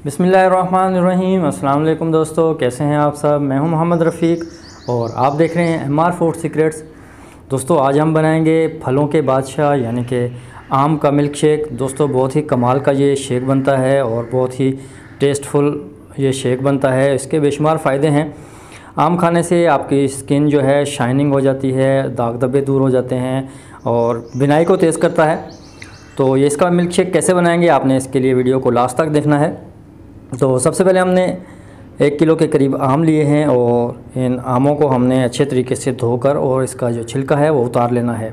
बिस्मिल्लाहिर्रहमानिर्रहीम। अस्सलाम वालेकुम दोस्तों, कैसे हैं आप सब। मैं हूं मोहम्मद रफ़ीक और आप देख रहे हैं MR फूड सीक्रेट्स। दोस्तों आज हम बनाएंगे फलों के बादशाह यानी कि आम का मिल्क शेक। दोस्तों बहुत ही कमाल का ये शेक बनता है और बहुत ही टेस्टफुल ये शेक बनता है। इसके बेशुमार फ़ायदे हैं। आम खाने से आपकी स्किन जो है शाइनिंग हो जाती है, दाग धब्बे दूर हो जाते हैं और बिनाई को तेज़ करता है। तो ये इसका मिल्क शेक कैसे बनाएंगे, आपने इसके लिए वीडियो को लास्ट तक देखना है। तो सबसे पहले हमने 1 किलो के करीब आम लिए हैं और इन आमों को हमने अच्छे तरीके से धोकर और इसका जो छिलका है वो उतार लेना है।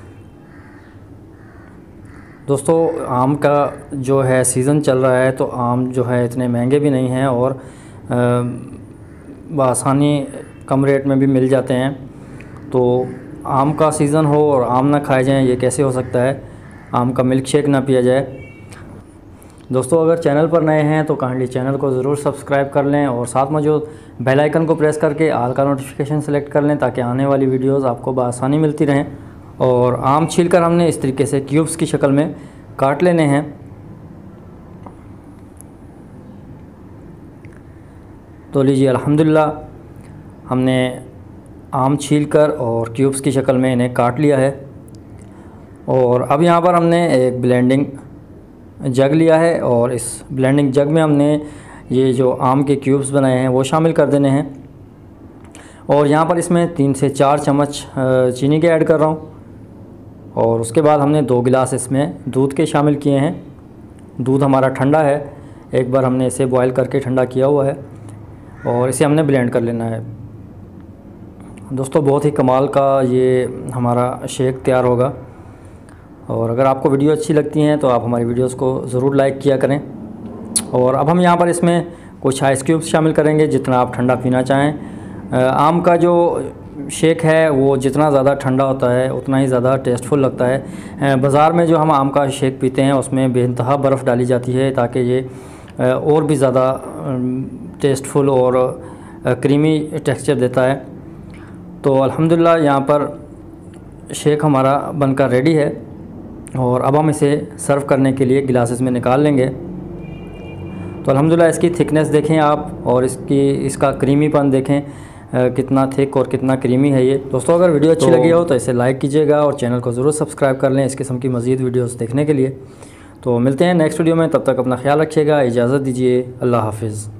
दोस्तों आम का जो है सीज़न चल रहा है, तो आम जो है इतने महंगे भी नहीं हैं और बआसानी कम रेट में भी मिल जाते हैं। तो आम का सीज़न हो और आम ना खाए जाएं, ये कैसे हो सकता है। आम का मिल्क शेक ना पिया जाए। दोस्तों अगर चैनल पर नए हैं तो काइंडली चैनल को ज़रूर सब्सक्राइब कर लें और साथ में जो बेल आइकन को प्रेस करके ऑल का नोटिफिकेशन सेलेक्ट कर लें, ताकि आने वाली वीडियोस आपको बआसानी मिलती रहें। और आम छीलकर हमने इस तरीके से क्यूब्स की शक्ल में काट लेने हैं। तो लीजिए अल्हम्दुलिल्लाह हमने आम छीलकर और क्यूब्स की शक्ल में इन्हें काट लिया है। और अब यहाँ पर हमने एक ब्लेंडिंग जग लिया है और इस ब्लेंडिंग जग में हमने ये जो आम के क्यूब्स बनाए हैं वो शामिल कर देने हैं। और यहाँ पर इसमें 3 से 4 चम्मच चीनी के ऐड कर रहा हूँ। और उसके बाद हमने 2 गिलास इसमें दूध के शामिल किए हैं। दूध हमारा ठंडा है, एक बार हमने इसे बॉयल करके ठंडा किया हुआ है और इसे हमने ब्लेंड कर लेना है। दोस्तों बहुत ही कमाल का ये हमारा शेक तैयार होगा। और अगर आपको वीडियो अच्छी लगती हैं तो आप हमारी वीडियोस को ज़रूर लाइक किया करें। और अब हम यहाँ पर इसमें कुछ आइस क्यूब्स शामिल करेंगे, जितना आप ठंडा पीना चाहें। आम का जो शेक है वो जितना ज़्यादा ठंडा होता है उतना ही ज़्यादा टेस्टफुल लगता है। बाज़ार में जो हम आम का शेक पीते हैं उसमें बेइंतहा बर्फ़ डाली जाती है, ताकि ये और भी ज़्यादा टेस्टफुल और क्रीमी टेक्सचर देता है। तो अल्हम्दुलिल्लाह यहाँ पर शेक हमारा बनकर रेडी है और अब हम इसे सर्व करने के लिए गिलासेस में निकाल लेंगे। तो अल्हम्दुलिल्लाह इसकी थिकनेस देखें आप और इसका क्रीमीपन देखें, कितना थिक और कितना क्रीमी है ये। दोस्तों अगर वीडियो अच्छी लगी हो तो इसे लाइक कीजिएगा और चैनल को ज़रूर सब्सक्राइब कर लें इस किस्म की मज़ीद वीडियोस देखने के लिए। तो मिलते हैं नेक्स्ट वीडियो में, तब तक अपना ख्याल रखिएगा। इजाज़त दीजिए, अल्लाह हाफिज़।